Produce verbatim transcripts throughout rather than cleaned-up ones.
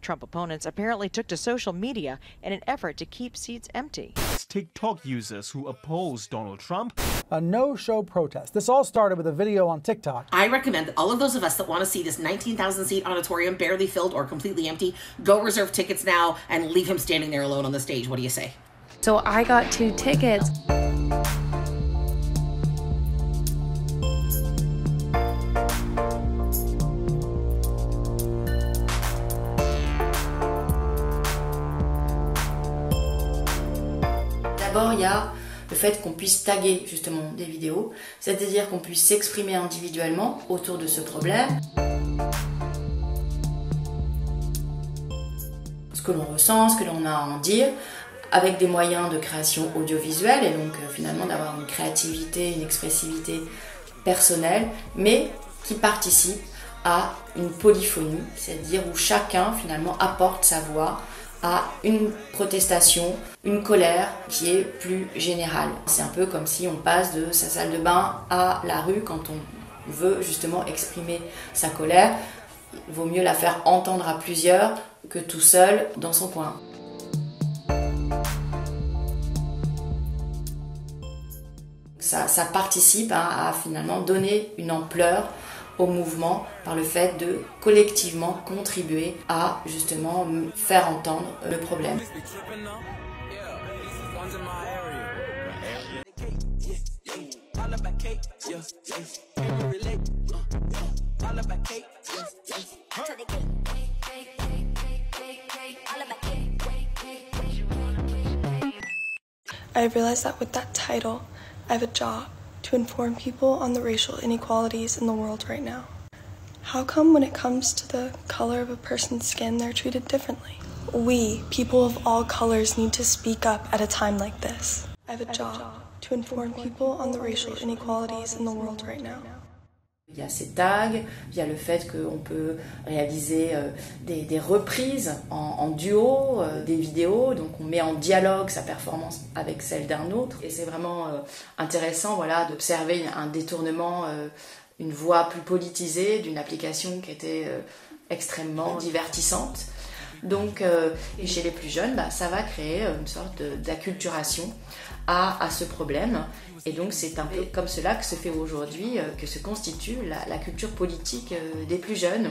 Trump opponents apparently took to social media in an effort to keep seats empty. TikTok users who oppose Donald Trump. A no-show protest. This all started with a video on TikTok. I recommend that all of those of us that want to see this nineteen thousand seat auditorium barely filled or completely empty, go reserve tickets now and leave him standing there alone on the stage. What do you say? So I got two tickets. D'abord, il y a le fait qu'on puisse taguer justement des vidéos, c'est-à-dire qu'on puisse s'exprimer individuellement autour de ce problème. Ce que l'on ressent, ce que l'on a à en dire, avec des moyens de création audiovisuelle et donc euh, finalement d'avoir une créativité, une expressivité personnelle, mais qui participe à une polyphonie, c'est-à-dire où chacun finalement apporte sa voix à une protestation, une colère qui est plus générale. C'est un peu comme si on passe de sa salle de bain à la rue quand on veut justement exprimer sa colère. Il vaut mieux la faire entendre à plusieurs que tout seul dans son coin. Ça, ça participe hein, à finalement donner une ampleur au mouvement par le fait de collectivement contribuer à justement faire entendre le problème. I realized that with that title, I have a job to inform people on the racial inequalities in the world right now. How come when it comes to the color of a person's skin, they're treated differently? We, people of all colors, need to speak up at a time like this. I have a job to inform people on the racial inequalities in the world right now. Il y a ces tags, il y a le fait qu'on peut réaliser euh, des, des reprises en, en duo, euh, des vidéos, donc on met en dialogue sa performance avec celle d'un autre. Et c'est vraiment euh, intéressant voilà, d'observer un détournement, euh, une voix plus politisée d'une application qui était euh, extrêmement divertissante. Donc, euh, et chez les plus jeunes, bah, ça va créer une sorte d'acculturation à, à ce problème. Et donc, c'est un peu comme cela que se fait aujourd'hui, euh, que se constitue la, la culture politique euh, des plus jeunes.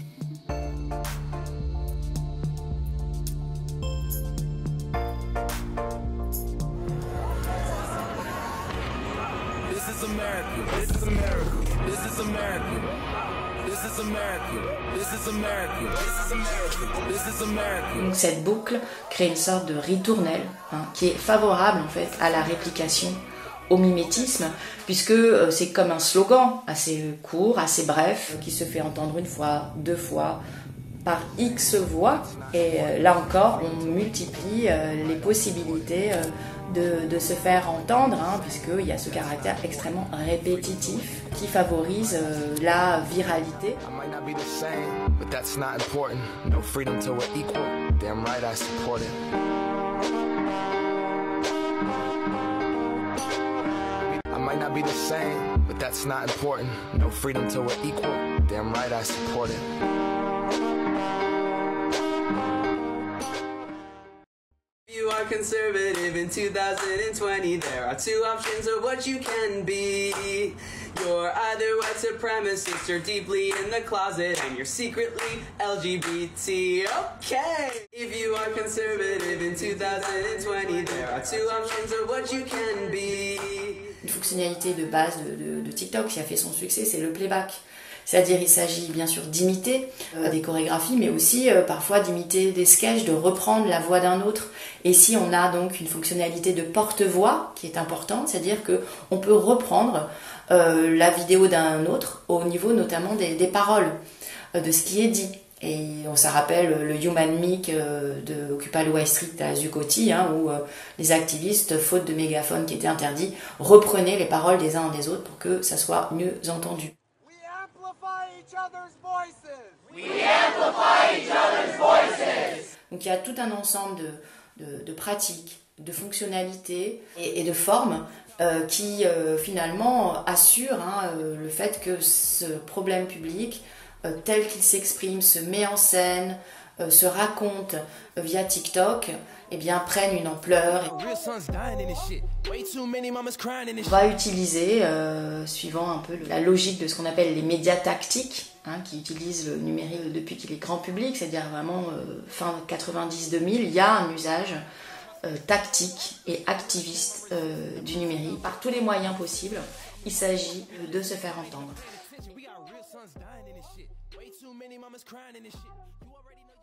This is America. This is America. This is America. This is America. This is America. This is America. This is America. Donc cette boucle crée une sorte de ritournelle hein, qui est favorable en fait à la réplication, au mimétisme, puisque euh, c'est comme un slogan assez court, assez bref, qui se fait entendre une fois, deux fois, par X voix. Et euh, là encore, on multiplie euh, les possibilités euh, de, de se faire entendre, hein, puisqu'il y a ce caractère extrêmement répétitif qui favorise euh, la viralité. Might not be the same, but that's not important. No freedom till we're equal. Damn right I support it. If you are conservative in two thousand twenty, there are two options of what you can be. You're either white supremacist or deeply in the closet, and you're secretly L G B T. Okay! If you are conservative in two thousand twenty, there are two options of what you can be. Une fonctionnalité de base de, de, de TikTok qui a fait son succès, c'est le playback. C'est-à-dire il s'agit bien sûr d'imiter euh, des chorégraphies, mais aussi euh, parfois d'imiter des sketchs, de reprendre la voix d'un autre. Et ici on a donc une fonctionnalité de porte-voix qui est importante, c'est-à-dire qu'on peut reprendre euh, la vidéo d'un autre au niveau notamment des, des paroles, euh, de ce qui est dit. Et on ça rappelle le Human Mic euh, de Occupy Wall Street à Zuccotti, hein, où euh, les activistes, faute de mégaphone qui était interdit, reprenaient les paroles des uns des autres pour que ça soit mieux entendu. We amplify each other's voices. We amplify each other's voices. Donc il y a tout un ensemble de, de, de pratiques, de fonctionnalités et, et de formes euh, qui euh, finalement assurent hein, euh, le fait que ce problème public tel qu'il s'exprime, se met en scène, euh, se racontent via TikTok, eh bien, prennent une ampleur. On va utiliser, euh, suivant un peu la logique de ce qu'on appelle les médias tactiques, hein, qui utilisent le numérique depuis qu'il est grand public, c'est-à-dire vraiment euh, fin quatre-vingt-dix deux mille, il y a un usage euh, tactique et activiste euh, du numérique. Par tous les moyens possibles, il s'agit de se faire entendre.